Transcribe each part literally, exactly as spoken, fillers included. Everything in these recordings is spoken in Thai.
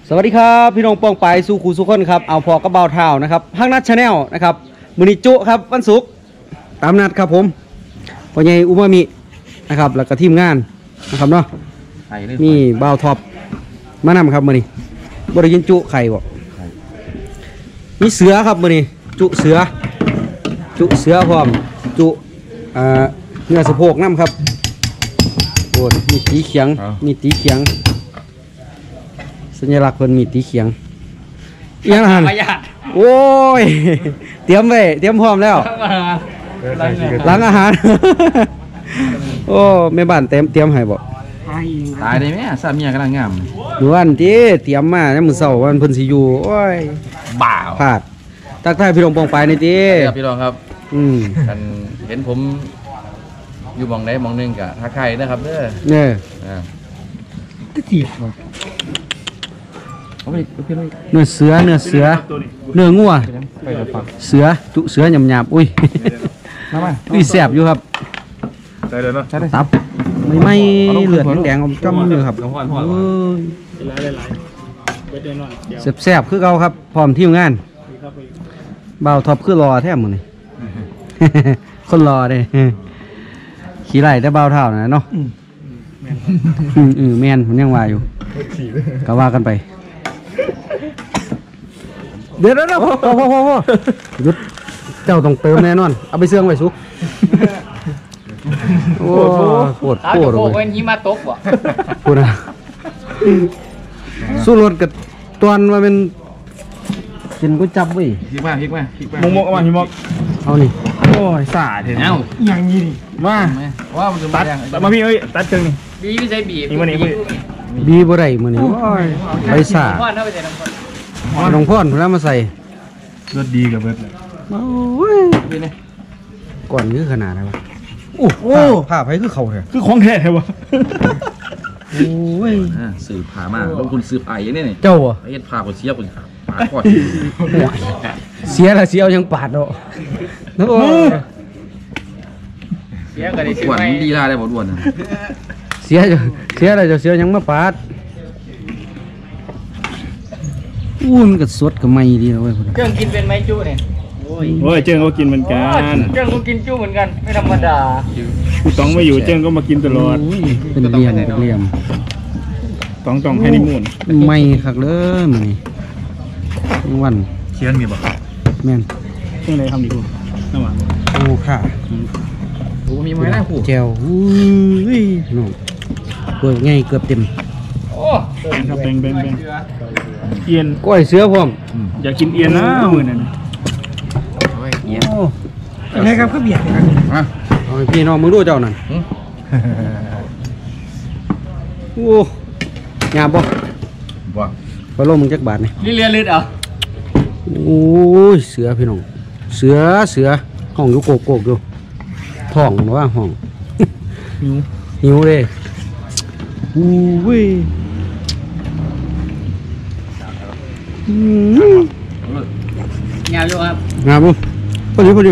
สวัสดีครับพี่น้องปองไปสู่ครูสุขคนครับเอาพอกระเบาเท้านะครับห้างนัดชาแนลนะครับมือนิจุครับวันศุกร์ตามนัดครับผมพ่อใหญ่อุมามินะครับแล้วก็ทีมงานนะครับเนาะมีเบาท็อปมานำครับมือนี้บริยินจุไข่บอกมีเสือครับมือนี้จุเสือจุเสือพร้อมจุเนื้อสะโพกน้ำครับโอ้มีตีเขียงมีตีเขียงสัญลักษณ์เพิ่นมีตีเขียงอีหยังหั่นโอ้ยเตรียมไว้เตรียมพร้อมแล้วล้างอาหารโอ้แม่บ้านเตรียมเตรียมให้บ่ตายได้ไหมสามีกำลังงามหนูอันที่เตรียมมาเนี่ยมื้อเช้าวันเพิ่นสิอยู่โอ้ยบ่าพลาดทักทายพี่น้องปองไปนี่ติครับพี่น้องครับอืมกันเห็นผมอยู่มองไหนมองนึงกะทักทายนะครับเด้อเนี่ยอ่าตะจีบเนื้อเสือเนื้อเสือเนื้องัวเสือจุเสือหยาบๆอุ้ยอุ้ยแสบอยู่ครับตับไม่ไม่เลือดแดงอมจ้ำเลยครับแสบๆคือเราครับพร้อมทีมงานเบาท็อปคือรอแทบหมดเลยคนรอเลยขี่ไหล่ได้เบาเท่านะเนาะอืมแมนผมยังว่าอยู่ก็ว่ากันไปเดี๋ยวแล้วพอพอพอพอหยุดเจ้าต้องเติมแน่นอนเอาไปเสื่องไว้สุกโอ้ปวดปวดเลยเป็นหิมะตกวะปวดนะสู้รถกับตอนมาเป็นกินก๋วยจับไว้พริกมาพริกมาพริกมามกมกเอามาหิมกเอานี่โอ้ยสาดเห็นเอ้าอย่างนี้นี่มาว่ามันจะตัดมาพี่เอ้ยตัดเชิงนี่บีไม่ใช่บีนี่มันนี่บีบ่ได้มื้อนี้ไปสาพ่อเอาไปใส่น้ำพ่อน้องพ่อนเพิ่นเอามาใส่รสดีกับเบิดเลยโอ้ยก่อนคือขนาดไหนวะโอ้โหผ้าไผคือเขาแท้คือของแท้แท้วะโอ้ยสื่อผ่ามาลงทุนซื้อผ่าอย่างนี้นี่เจ้าอ่ะไอ้ผ่าคนเสียคนผ่าก่อนเสียละเสียยังปาดเนาะโอ้เสียก็ได้ซื้อไหมดีได้ได้บ่ด่วนเสียเสียอะไรจะเสียยังมาปาดอู้มันก็สดก็ไม่ดีนะเว้ยเจ้ากินเป็นไม้จุเนี่ยโอ้ยเจ้าก็กินเหมือนกันเจ้าก็กินจุเหมือนกันไม่ธรรมดากูต้องมาอยู่เจ้าก็มากินตลอดเป็นเลี่ยมเลี่ยมต้องต้องให้นิมูนไม่คักเลยมันนี่วันเชียงมีบ่แม่นเชียงไหนทำดีกูน้ำหวานโอ้ค่ะโอ้มีไม้ได้ผูกแจวอุ้ยน้องเกือบง่ายเกือบเต็มโอ้ครับเบ่งเบ่งเบ่งเอียนก้อยเสือพร้อมอยากกินเอียนนะมือนั่นโอ้อะไรครับก็เบียดกันเอาพี่น้องมึงดูเจ้านั่นโอ้ยาบ่บ่พอลงมึงจักบาทนี่ลิเลียลืดเอาโอ้ยเสือพี่น้องเสือเสือห้องอยู่โกกโกกอยู่ท้องว่าห้องหิวหิวเลยอู้ยงามอยู่ครับงามปุ๊บพอดีพอดี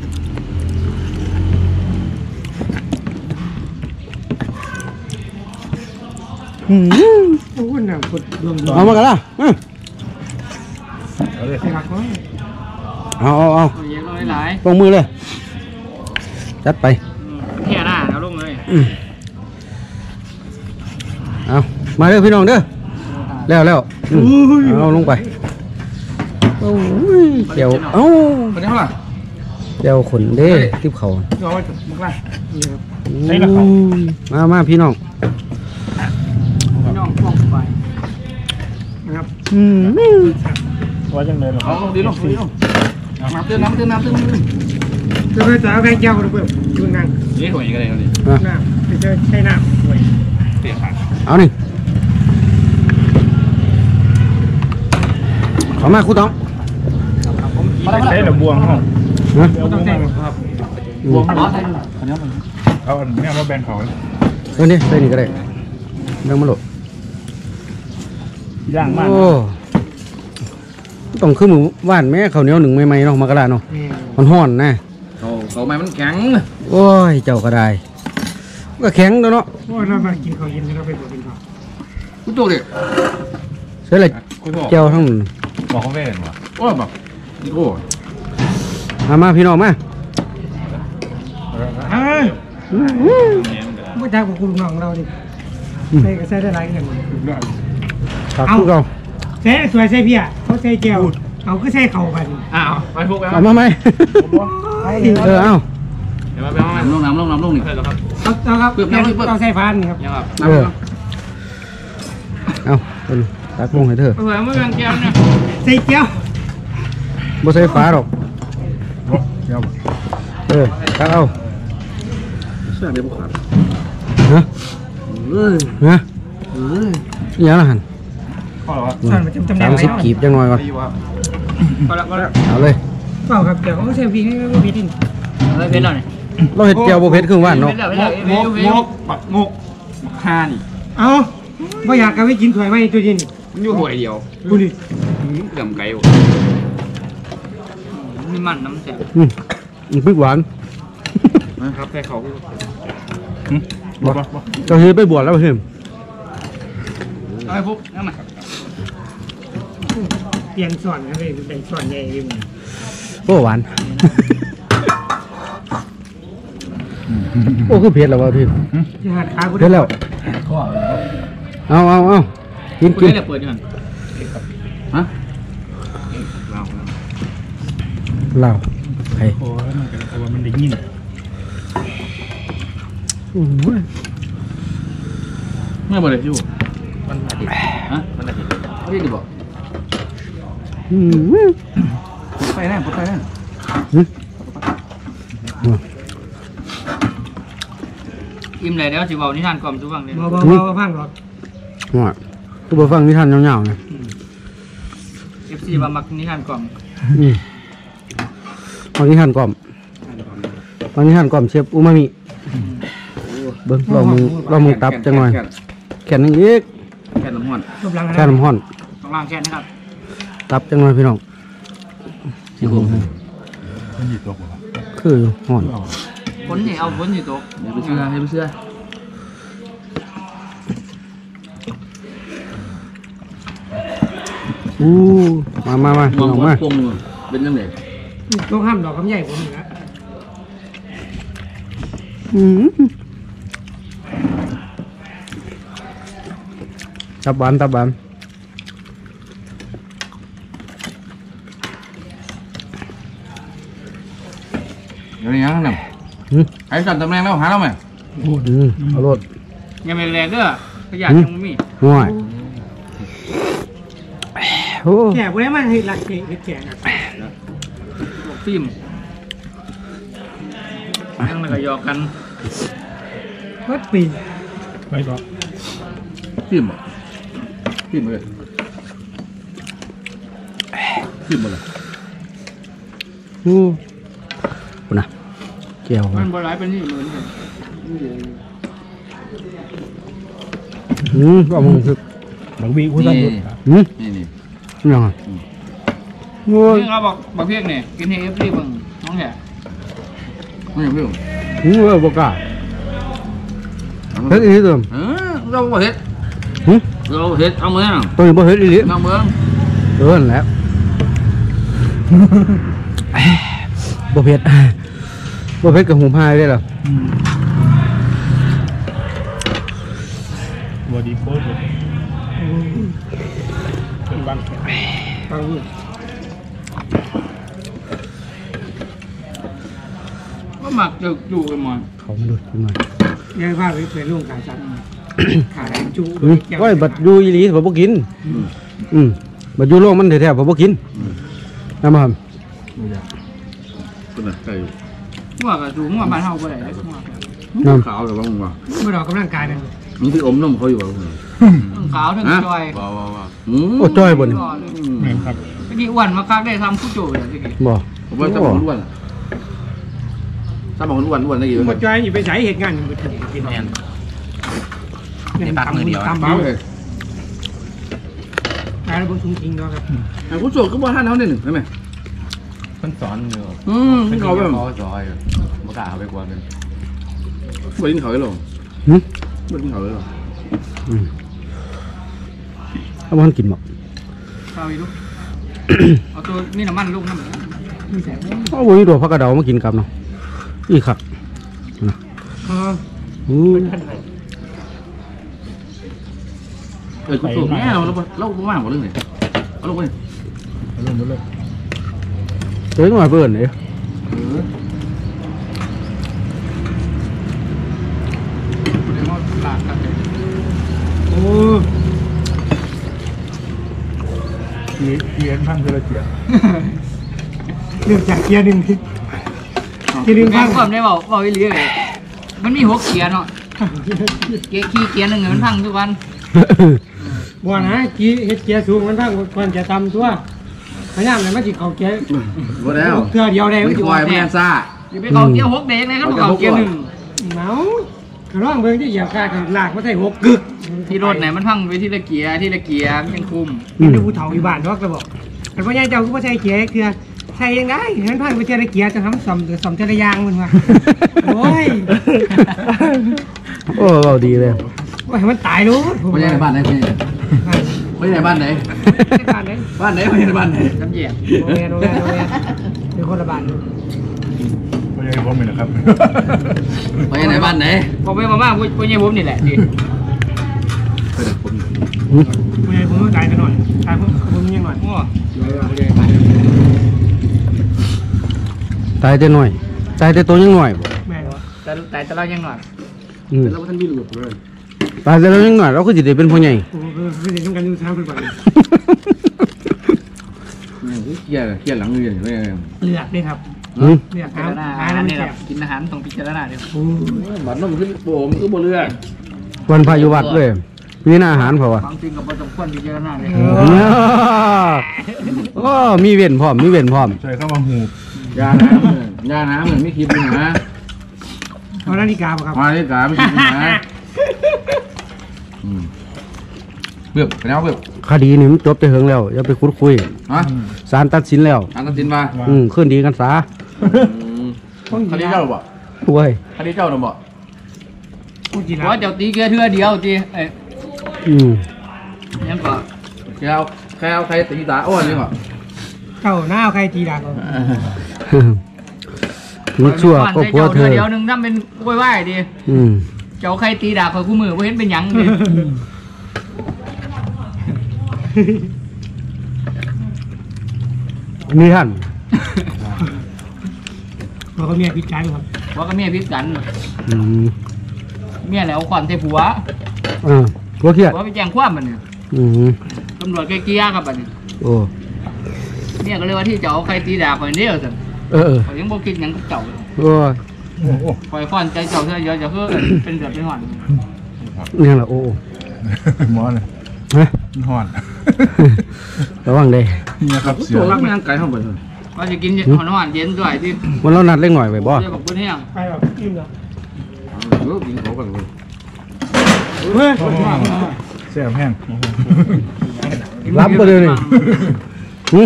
อืมโอ้ยหนังกดดวงเอามากันละเอาเอาเอาลงมือเลยจัดไปเที่ยหน้าเอาลงเลยเอามาเด้อพี่น้องเด้อแล้วแล้วเอาลงไปโอ้ยเดี๋ยวเอ้าเป็นเท่าไหร่เดี๋ยวขนเด้ทิพเขาเอาไว้มุกละมามาพี่น้องพี่น้องฟองไปนะครับอืมว่าจังเลยหรอเอาดีลงดีลงน้ำเติมน้ำเติมน้ำเติมจะไปจะเอาแกงเจียวกันเพื่อนดูนั่งนี่หัวอีกอะไรนี่น้ำจะใช้น้ำหัวเสียขาเอาหนึ่งขอมาคู่ต้องใช้หรือบวงห้องนะบวงห้องเอาแม่มาแบนเขาเออนี่ใส่นี่ก็ได้เรื่องมันหลบย่างมากต้องขึ้นหมูหวานแม่เขาเนี้ยหนึ่งไม่ไม่เนาะมากระดาเนาะมันห่อนนะเขาเขาไม่มันแข็งโอ้ยเจ้าก็ได้ก็แข็งเนาะโอ้ยเรามากินข้าวเย็นเราไปกินข้าวกูตัวเด็กเสียเลยคุณบอกเจียวทั้งนั้นบอกเขาเว้นวะโอ้ยแบบนี่โอ้มามาพี่น้องมาเฮ้ยไม่ได้กับคุณน้องเราดิใส่ก็ใส่ได้หลายอย่างตักคู่เราใส่สวยใส่เพี้ยเขาใส่แก้วเอาก็ใส่เข่าไปอ้าวไปพวกแล้วเอามาไหมเออเอาเดี๋ยวมาไปห้องน้ำลงน้ำลงน้ำลงนี่ครับเอาครับเราใส่ฟันครับยังครับเออเอาเป็นตักลงให้เธอเออเมื่อวันแก้วเนี่ยใส่แก้วบ่ใส่ฟ้าหรอกเออตักเอาเสื้อเดี๋ยวพวกขาดฮะฮะนี่ยังละหันข้อหรอวะสามสิบกีบจังหน่อยวะพอละพอละเอาเลยเปล่าครับเดี๋ยวเขาใส่พีให้ไม่พีดินอะไรเป็นหน่อยเราเห็ดเจียวบ่เผ็ดครึ่งวันเนาะงกงกปักงกคานี่เอาไม่อยากกันไม่กินถวยไม่ตัวยินมันอยู่ห่วยเดียวกูดิเกือบไก่อยู่มีมันน้ำแสบอืมอืมพริกหวานนะครับแค่เขาบอกบอกเจ้าเฮ็ดไปบวชแล้วเพิ่มเอาไปพวกนั่นมาเปลี่ยนส่วนครับเลยเป็นส่วนใหญ่เลยโอ้หวาน โอ้คือเผ็ดแล้ววะพี่ที่หาดขากูเผ็ดแล้วข้อเอาเอาเอากินคุกิณนได้เปิดยังฮะเหล้าไข่โอ้ยมันเป็นตัวมันได้ยินโอ้ยเมื่อบ่ได้อยู่มันอาทิตย์ฮะมันอาทิตย์เขาที่ดีบอกอืมไปแน่ไปแน่อืมอิ่มเลยแล้วสิเบานิทานกล่อมทุกฟังเลยเบาเบาเบาพังหรอกว่ากูบ่ฟังนิทานยาวๆนะเอฟซีบามักนิทานกล่อมอืมฟังนิทานกล่อมฟังนิทานกล่อมเชฟอูมามิเบิ่งลองมึงลองมึงตับจังหน่อยแค่นึงอีกแค่น้ำห้อนรูปร่างแค่น้ำห้อนต้องล่างแค่นะครับตับจังหน่อยพี่น้องซี่โครงมันหยิบตัวผมคืออยู่ห้อนผลนี่เอาผลอยู่ตัวให้ไปเสื้อให้ไปเสื้ออู้มามามาพี่มองน้องว่ามาพวงเป็นยังไงต้องห้ามดอกคำใหญ่ผมนะอืมตับหวานตับหวานเดี๋ยวนี้ยังนั่งอืมไอ้สั่นตำแหน่งแล้วหาเราไหมอืมเอารสยังไม่แรงเด้อขยะยังไม่มีห่วยโอ้แก่ไว้มาให้หลักเห็ดแก่นะฟิล์มนั่งแล้วก็ยอกกันวัดปีไปต่อพิมพ์พิมพ์เลยพิมพ์มาเลยโอ้คุณนะเจียวมันบร้ายเป็นนี่เหมือนกันอืมก็มึงคือบางวีคุณต้องดูอืมนี่นี่ยังไงโอ้ยนี่เราบอกบอกเพียงเนี่ยกินให้เอฟซีบังน้องแก่ไม่ยังไม่ยังอืมเออบอกกล้าเฮ็ดอีหลีเติมเออเราบ่เฮ็ดหึเราเฮ็ดเอาเมืองตัวนี้บ่เฮ็ดอีหลีเอาเมืองเออนั่นแหละบ่เผ็ดบ่เผ็ดกับหูพายได้หรอบอดี้โค้ดเลยเป็นบางแขนฟังนี่ก็หมักจะอยู่กันมาเขามาดูขึ้นมายังพาไปเผยลุงขาจับขาแดงจูอืมโอ้ยบัดอยู่อีหลีผมบ่กินอืมบัดอยู่โลกมันแท้ๆผมบ่กินนะมาครับเป็นไงไก่อยู่มั่วกับจูมั่วบ้านเฮาบ่ได้มั่วน้ขาวแต่ว่ามึงว่าเมื่อเรากำลังกายเนี่ยมึงที่อมนมเขาอยู่ป่ะมึงขาวถึงจอยว้าวว้าวว้าวอืมำโอ้จ้อยบ่นี่แม่ครับเมื่อกี้อ้วนมาคักได้ทำคู่โจเลยทีนี้บ่ผมว่าถ้าบอกล้วนถ้าบอกล้วนล้วนได้กี่หมดจอยอยู่ไปใช้เหตุงานอยู่ไปถึงกินแอนเนี่ยตามมือเดียวตามเบาเลยตายแล้วบนทุ่งทิ้งแล้วครับไอ้ผู้โจก็บอกท่านเขาเนี่ยหนึ่งใช่ไหมมันสอนอยู่อืมเขาแบบเขาสอนอยู่บ่กล้าเอาไปกวนมันบริ้งเขาเลยหรอหึบริ้งเขาเลยหรออืมเอาบ่ทันกินบ่บเอาอีกลูกเอาตัวนี่น้ำมันลูกน้ำมันนี่แสบโอ้โหนี่ตัวผักกระเดามากินกับเนาะอีกครับนะเอออู้เออสูบแม่เราเราเราบ้าหมดเรื่องเลยเอาลงไปเริ่มเริ่มเจ๊งหน่อยเพื่อนเลยโอ้เกียร์เกียร์พังคือละเกียร์เรื่องจากเกียร์หนึ่งเกียร์หนึ่งแม่พังความได้บอกบอกอีหลีเลย มันมีหกเกียร์เนาะ เกียร์ขี้เกียร์หนึ่งมันพังทุกวันบัวนะกีเฮ็ดเกียร์สูงมันพังควรจะตำตัวพยายามเลยมาจิเขาเกียร์หมดแล้วเกลือเดียวได้ไม่ไม่คอยแม่ซ่าอย่าไปเขาเกียร์หกเด็กเลยครับเขาเกียร์หนึ่งเมาก็ร้องเบิ่งที่เหยียบคากันลากมาใส่หกกึกที่รถไหนมันพังไปที่ละเกียร์ที่ละเกียร์มันยังคุมเป็นผู้เฒ่าอยู่บ้านเนาะก็บอกแต่พ่อใหญ่เจ้าก็บ่ใส่เกียร์เกลือใส่ยังได้เห็นพังไปเจอเกียร์จะทำซ่อมซ่อมเจอยางมันว่าโอ้ยโอ้เราดีเลยโอ้ยมันตายรู้ไม่ใช่ในบ้านไหนไม่ใช่ไม่ใช่ในบ้านไหนบ้านไหนบ้านไหนไม่ใช่ในบ้านไหนน้ำเหยียบโรงเรียนโรงเรียนโรงเรียนเป็นคนละบ้านไม่ใช่ผมเลยนะครับไม่ใช่ในบ้านไหนบอกไปมาม่าพูดพูดยังผมนี่แหละดิไม่ใช่ผมต้องตายกันหน่อยตายผมผมยังหน่อยตายแต่หน่อยตายแต่ตัวยังหน่อยบ่แม่แต่แต่แต่เรายังหน่อยอืมแล้วท่านมีหลุดเลยตายแต่เรายังหน่อยเราก็จะได้เป็นพ่อใหญ่โอ้โหไม่ได้ต้องการดูช้างเป็นบ้านเกี่ยเกี่ยหลังเงินไม่ใช่เลือดด้วยครับอืมเลือดพิหาจารณาหาอันน้ำนี้แสครับ บกินอาหารต้องพิจารณาเดี๋ยวบัตรน้ำขึ้นโป่งก็บ่เลือกวันพายุวัดเลยมีหน้าอาหารเปล่าวะความจริงกับผสมควรพิจารณาเลยโอ้มีเว้นพร้อมมีเว้นพร้อมใส่เข้ามาหูยาน้ำยาน้ำเหมือนไม่คิดนะเอานาฬิกาป่ะครับมาที่กาไม่คิดนะเบือบไปแล้วเบือบคดีนี่มันจบไปเหิงแล้วอย่าไปคุยคุยฮะศาลตัดสินแล้วอันตัดสินมาอืมขึ้นดีกันซะคดีเจ้าหรือเปล่าโว้ยคดีเจ้าหรือเปล่าพูดจีเพราราะว่าเจ้าตีเกียร์เทือเดียวตีเอ้ยอืมยังก็แกเอาใครเอาใครตีตาอ้วนนี่หว่าเจ้าหน้าเอาใครจีราก่อนมันชั่วก็พัวเธอเดียวหนึ่งทำเป็นกล้วยไหว้ดิอืมเจ้าใครตีดาคอยคู่มือว่าเห็นเป็นหยังดินี่ท่านเราก็เมียพิจารณ์ครับว่าก็เมียพิษกันอืมเมียแล้วขวัญเทผัวอ่าพัวเครียดผัวไปแจ้งความมันเนี่ยอืมตำรวจเกี้ยครับบัดนี้โอ้เมียก็เลยว่าที่เจ้าใครตีดาคอยเดียวสิเออเออคอยยังบ่คิดหยังกับเจ้าโอ้ยโอ้โหคอยขวัญใจเจ้าเท่าเยอะจะเพื่อเป็นเดือดเป็นหวันนี่แหละโอ้โอ้หมอเลยฮะมันห่อนระวังเด้เนี่ยครับเสียตัวรักไม่ยังไกลเท่าไหร่ว่าจะกินหอนหวานเย็นด้วยที่วันเรานัดเล็กหน่อยไปบ่เรียกกับเพื่อนเฮียงไปแบบอิ่มแล้วเออกินเขากันเลยเฮ้ยแซ่บแห้งรับไปเลยนี่หึ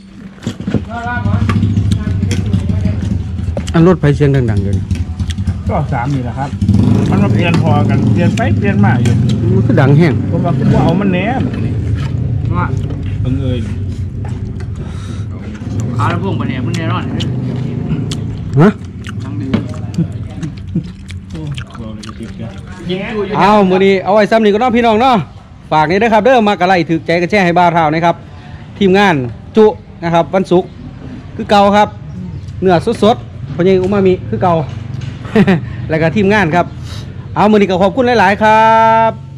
อันรถไฟเสียงดังๆอยู่นี่ก็สามนี่แหละครับ มันมาเปลี่ยนพอกันเปลี่ยนไปเปลี่ยนมาอยู่มันก็ดังแห้งผมว่าว่าเอามันแหนแบบนี้ว่าเอิงเอ่ยขาแล้วพวกมันเนี่ยมันเนี่ยนอนฮะทั้งดีเอามื้อนี้เอาไว้ซ้ำนี่ก็เน้องพี่น้องเนาะฝากนี้ด้วยครับเด้อมากระไล่ถือใจกระแช่ให้บ่าวเท่านะครับ ทีมงานจุนะครับวันศุกร์คือเก่าครับเนื้อสดๆพอใหญอุมามิคือเก่า แล้วก็ทีมงานครับ เอามื้อนี้ก็ขอบคุณหลายๆครับ